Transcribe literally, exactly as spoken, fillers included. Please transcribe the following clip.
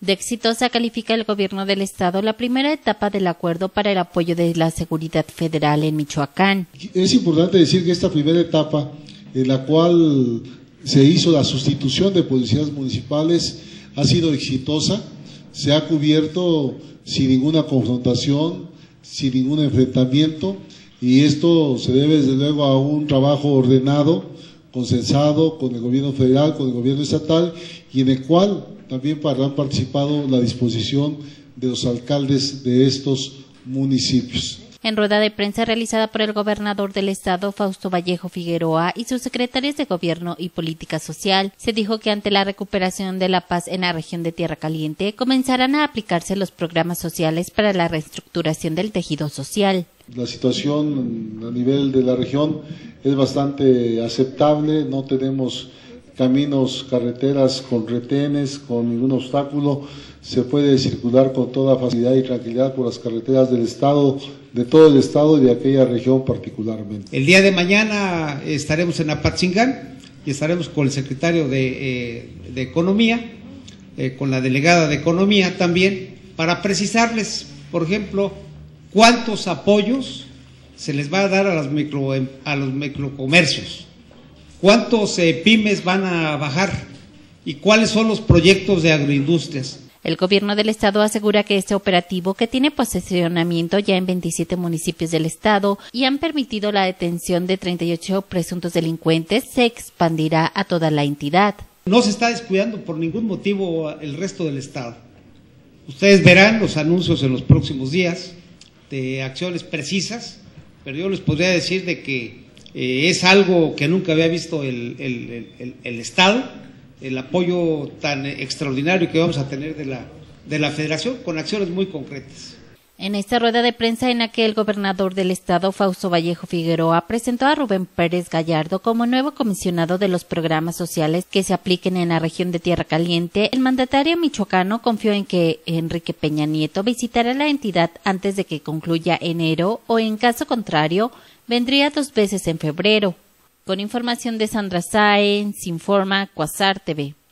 De exitosa califica el gobierno del estado la primera etapa del acuerdo para el apoyo de la seguridad federal en Michoacán. Es importante decir que esta primera etapa, en la cual se hizo la sustitución de policías municipales, ha sido exitosa, se ha cubierto sin ninguna confrontación, sin ningún enfrentamiento, y esto se debe desde luego a un trabajo ordenado, consensado con el gobierno federal, con el gobierno estatal, y en el cual también han participado la disposición de los alcaldes de estos municipios. En rueda de prensa realizada por el gobernador del estado, Fausto Vallejo Figueroa, y sus secretarios de Gobierno y Política Social, se dijo que ante la recuperación de la paz en la región de Tierra Caliente, comenzarán a aplicarse los programas sociales para la reestructuración del tejido social. La situación a nivel de la región es bastante aceptable, no tenemos caminos, carreteras con retenes, con ningún obstáculo, se puede circular con toda facilidad y tranquilidad por las carreteras del estado, de todo el estado y de aquella región particularmente. El día de mañana estaremos en Apatzingán y estaremos con el secretario de, eh, de Economía, eh, con la delegada de Economía también, para precisarles, por ejemplo, cuántos apoyos se les va a dar a, las micro, a los microcomercios. ¿Cuántos eh, pymes van a bajar? ¿Y cuáles son los proyectos de agroindustrias? El gobierno del estado asegura que este operativo, que tiene posicionamiento ya en veintisiete municipios del estado y han permitido la detención de treinta y ocho presuntos delincuentes, se expandirá a toda la entidad. No se está descuidando por ningún motivo el resto del estado. Ustedes verán los anuncios en los próximos días de acciones precisas, pero yo les podría decir de que Eh, es algo que nunca había visto el, el, el, el Estado, el apoyo tan extraordinario que vamos a tener de la, de la Federación, con acciones muy concretas. En esta rueda de prensa en la que el gobernador del estado, Fausto Vallejo Figueroa, presentó a Rubén Pérez Gallardo como nuevo comisionado de los programas sociales que se apliquen en la región de Tierra Caliente, el mandatario michoacano confió en que Enrique Peña Nieto visitará la entidad antes de que concluya enero o, en caso contrario, vendría dos veces en febrero. Con información de Sandra Sáenz, informa Quasar T V.